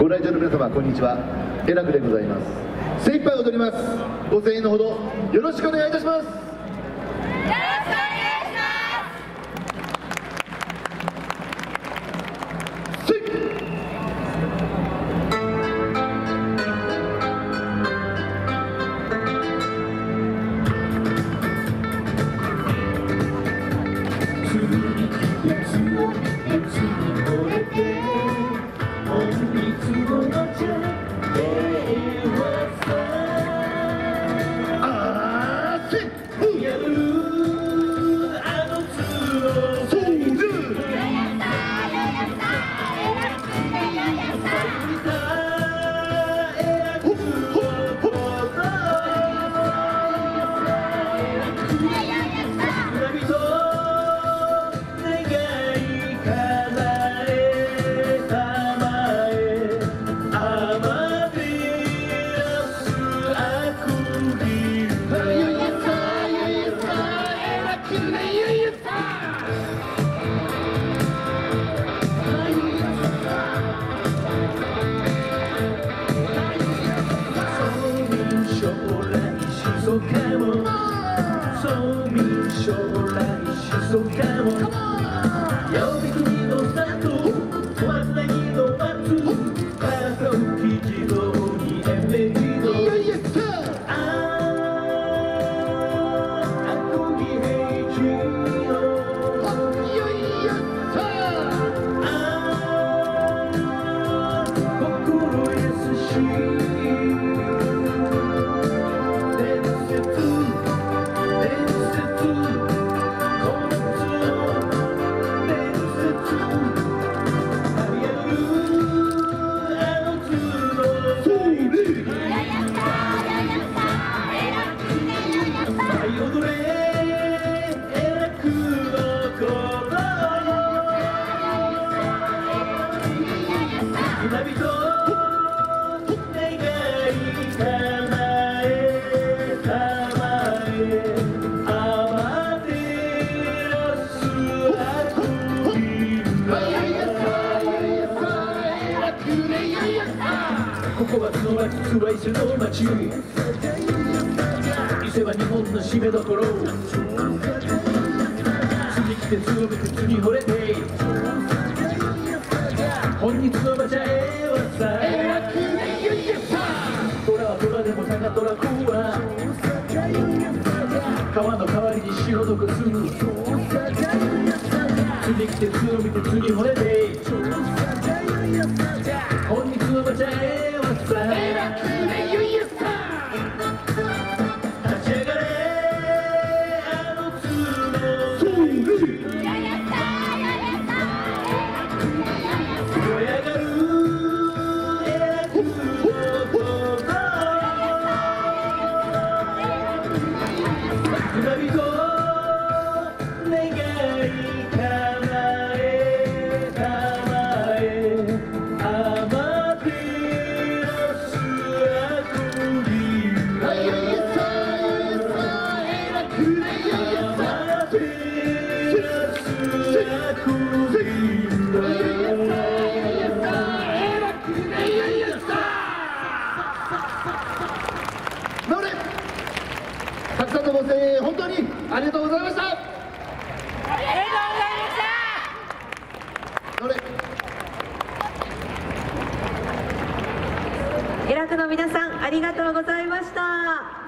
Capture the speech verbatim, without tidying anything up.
来場の皆様こんにちは、えらくでございます。精一杯踊ります。ご声援のほどよろしくお願いいたします。 ここは津町津は伊勢の町、伊勢は日本の締めどころ。津に来て津を見て津に惚れて、本日の馬茶へはさ、虎は虎でも高虎子は川の代わりに潮どこすぐ。津に来て津を見て津に惚れて、本日の馬茶へはさ、立ち上がれあの津の燃え上がるえらくのこと船人願い叶えたまえたくさんのご声援本当にありがとうございました。ありがとうございました。えらくの皆さんありがとうございました。